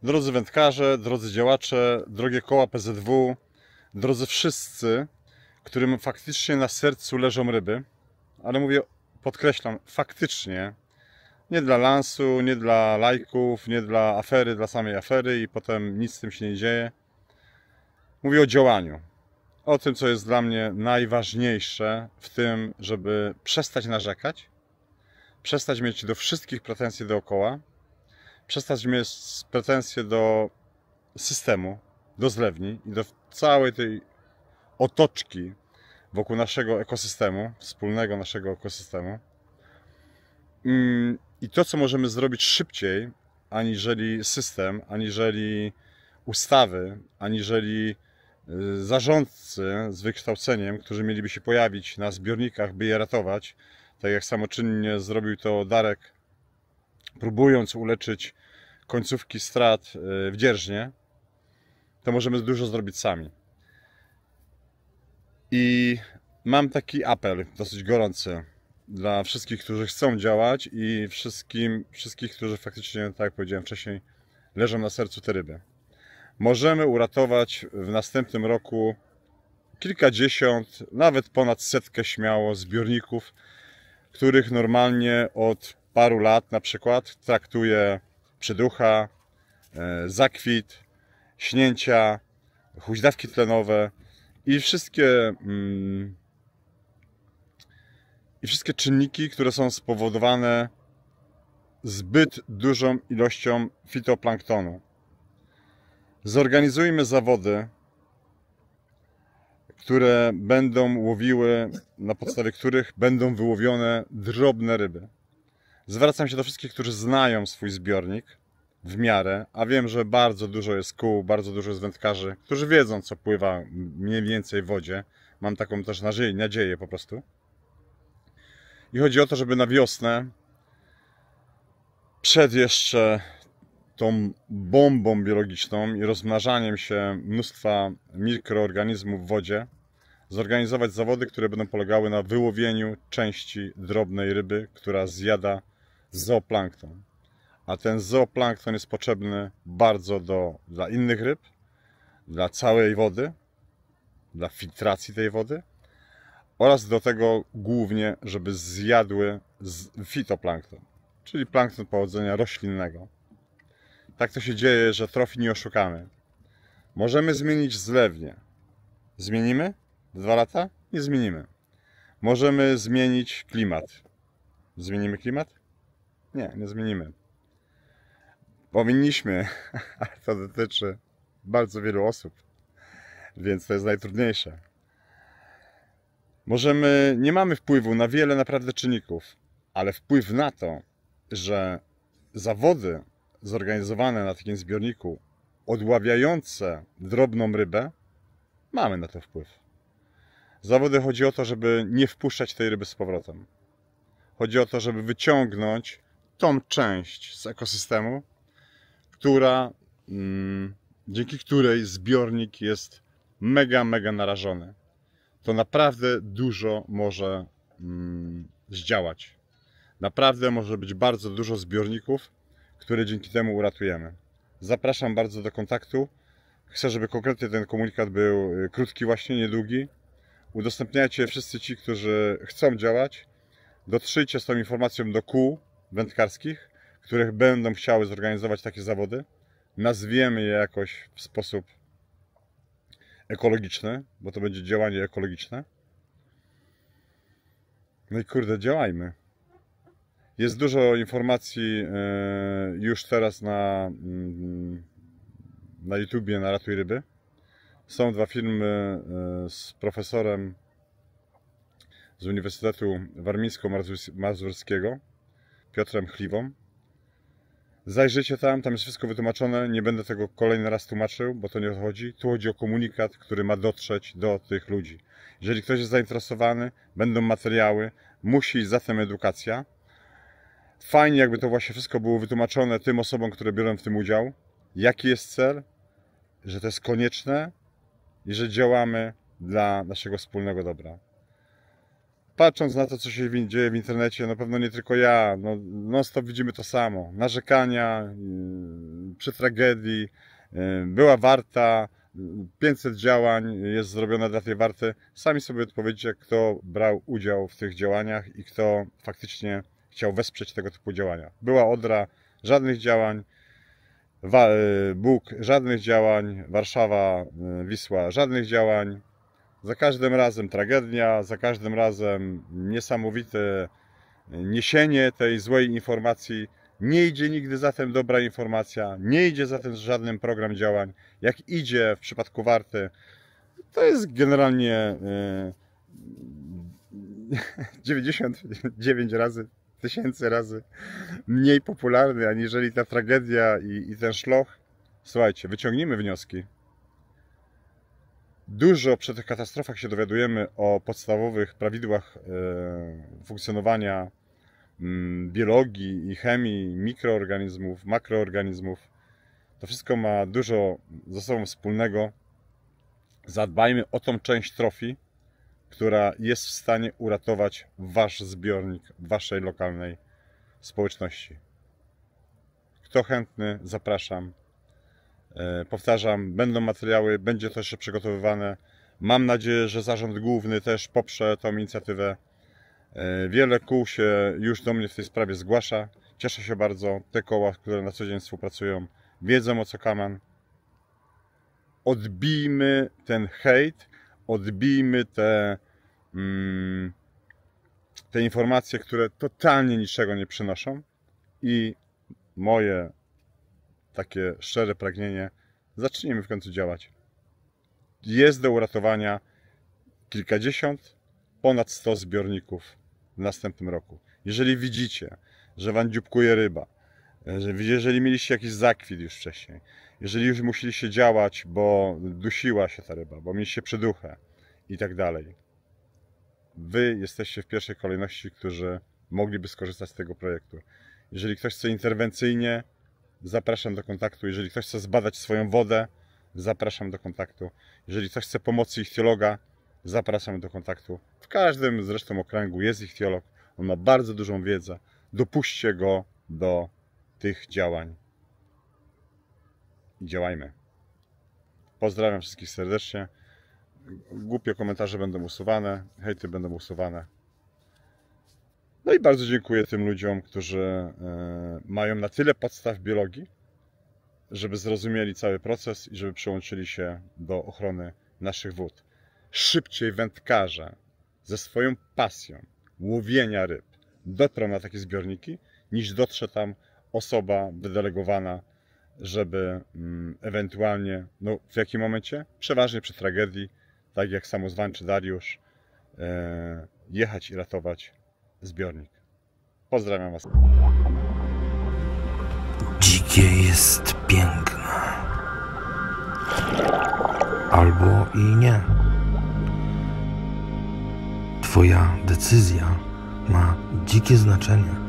Drodzy wędkarze, drodzy działacze, drogie koła PZW, drodzy wszyscy, którym faktycznie na sercu leżą ryby, ale mówię, podkreślam, faktycznie, nie dla lansu, nie dla lajków, nie dla afery, dla samej afery i potem nic z tym się nie dzieje. Mówię o działaniu, o tym, co jest dla mnie najważniejsze w tym, żeby przestać narzekać, przestać mieć do wszystkich pretensje dookoła, przestać mieć pretensje do systemu, do zlewni i do całej tej otoczki wokół naszego ekosystemu, wspólnego naszego ekosystemu. I to, co możemy zrobić szybciej, aniżeli system, aniżeli ustawy, aniżeli zarządcy z wykształceniem, którzy mieliby się pojawić na zbiornikach, by je ratować, tak jak samoczynnie zrobił to Darek, próbując uleczyć końcówki strat w Dzierżnie, to możemy dużo zrobić sami. I mam taki apel dosyć gorący dla wszystkich, którzy chcą działać i wszystkich, którzy faktycznie, tak jak powiedziałem wcześniej, leżą na sercu te ryby. Możemy uratować w następnym roku kilkadziesiąt, nawet ponad setkę śmiało zbiorników, których normalnie od paru lat na przykład traktuje przyducha, zakwit, śnięcia, huźdawki tlenowe i wszystkie czynniki, które są spowodowane zbyt dużą ilością fitoplanktonu. Zorganizujmy zawody, które będą łowiły, na podstawie których będą wyłowione drobne ryby. Zwracam się do wszystkich, którzy znają swój zbiornik w miarę, a wiem, że bardzo dużo jest kół, bardzo dużo jest wędkarzy, którzy wiedzą, co pływa mniej więcej w wodzie. Mam taką też nadzieję po prostu. I chodzi o to, żeby na wiosnę, przed jeszcze tą bombą biologiczną i rozmnażaniem się mnóstwa mikroorganizmów w wodzie, zorganizować zawody, które będą polegały na wyłowieniu części drobnej ryby, która zjada zooplankton. A ten zooplankton jest potrzebny bardzo dla innych ryb, dla całej wody, dla filtracji tej wody oraz do tego głównie, żeby zjadły fitoplankton, czyli plankton pochodzenia roślinnego. Tak to się dzieje, że trofii nie oszukamy. Możemy zmienić zlewnię. Zmienimy? 2 lata? Nie zmienimy. Możemy zmienić klimat. Zmienimy klimat? Nie, nie zmienimy. Powinniśmy, ale to dotyczy bardzo wielu osób, więc to jest najtrudniejsze. Nie mamy wpływu na wiele naprawdę czynników, ale wpływ na to, że zawody zorganizowane na takim zbiorniku, odławiające drobną rybę, mamy na to wpływ. Zawody chodzi o to, żeby nie wpuszczać tej ryby z powrotem. Chodzi o to, żeby wyciągnąć tą część z ekosystemu, dzięki której zbiornik jest mega narażony. To naprawdę dużo może zdziałać. Naprawdę może być bardzo dużo zbiorników, które dzięki temu uratujemy. Zapraszam bardzo do kontaktu. Chcę, żeby konkretnie ten komunikat był krótki właśnie, niedługi. Udostępniajcie wszyscy ci, którzy chcą działać. Dotrzyjcie z tą informacją do kół wędkarskich, które będą chciały zorganizować takie zawody. Nazwiemy je jakoś w sposób ekologiczny, bo to będzie działanie ekologiczne. No i kurde, działajmy. Jest dużo informacji już teraz na YouTubie, na Ratuj Ryby. Są 2 filmy z profesorem z Uniwersytetu Warmińsko-Mazurskiego, Piotrem Chliwą. Zajrzyjcie tam jest wszystko wytłumaczone. Nie będę tego kolejny raz tłumaczył, bo to nie o to chodzi. Tu chodzi o komunikat, który ma dotrzeć do tych ludzi. Jeżeli ktoś jest zainteresowany, będą materiały, musi zatem edukacja. Fajnie, jakby to właśnie wszystko było wytłumaczone tym osobom, które biorą w tym udział. Jaki jest cel? Że to jest konieczne i że działamy dla naszego wspólnego dobra. patrząc na to, co się dzieje w internecie, na pewno nie tylko ja, no, non-stop widzimy to samo. Narzekania przy tragedii, była warta, 500 działań jest zrobione dla tej warty. Sami sobie odpowiedzcie, kto brał udział w tych działaniach i kto faktycznie chciał wesprzeć tego typu działania. Była Odra, żadnych działań, Bóg, żadnych działań, Warszawa, Wisła, żadnych działań. Za każdym razem tragedia, za każdym razem niesamowite niesienie tej złej informacji. Nie idzie nigdy za tym dobra informacja, nie idzie za tym żaden program działań. Jak idzie w przypadku Warty, to jest generalnie 99 razy, 1000 razy mniej popularny aniżeli ta tragedia i ten szloch. Słuchajcie, wyciągnijmy wnioski. Dużo przy tych katastrofach się dowiadujemy o podstawowych prawidłach funkcjonowania biologii i chemii, mikroorganizmów, makroorganizmów. To wszystko ma dużo ze sobą wspólnego. Zadbajmy o tą część trofii, która jest w stanie uratować wasz zbiornik w waszej lokalnej społeczności. Kto chętny, zapraszam. Powtarzam, będą materiały, będzie to jeszcze przygotowywane. Mam nadzieję, że Zarząd Główny też poprze tą inicjatywę. Wiele kół się już do mnie w tej sprawie zgłasza. Cieszę się bardzo. Te koła, które na co dzień współpracują, wiedzą, o co kaman. Odbijmy ten hejt, odbijmy te informacje, które totalnie niczego nie przynoszą. I moje takie szczere pragnienie, zacznijmy w końcu działać. Jest do uratowania kilkadziesiąt, ponad 100 zbiorników w następnym roku. Jeżeli widzicie, że wam dzióbkuje ryba, jeżeli mieliście jakiś zakwit już wcześniej, jeżeli już musieliście działać, bo dusiła się ta ryba, bo mieliście przyduchę i tak dalej, wy jesteście w pierwszej kolejności, którzy mogliby skorzystać z tego projektu. Jeżeli ktoś chce interwencyjnie, zapraszam do kontaktu. Jeżeli ktoś chce zbadać swoją wodę, zapraszam do kontaktu. Jeżeli ktoś chce pomocy ichtiologa, zapraszam do kontaktu. W każdym zresztą okręgu jest ichtiolog. On ma bardzo dużą wiedzę. Dopuśćcie go do tych działań. I działajmy. Pozdrawiam wszystkich serdecznie. Głupie komentarze będą usuwane, hejty będą usuwane. No i bardzo dziękuję tym ludziom, którzy mają na tyle podstaw biologii, żeby zrozumieli cały proces i żeby przyłączyli się do ochrony naszych wód. Szybciej wędkarze ze swoją pasją łowienia ryb dotrą na takie zbiorniki, niż dotrze tam osoba wydelegowana, żeby ewentualnie, no w jakim momencie? Przeważnie przy tragedii, tak jak samozwańczy Dariusz, jechać i ratować zbiornik. Pozdrawiam was. Dzikie jest piękne. Albo i nie. Twoja decyzja ma dzikie znaczenie.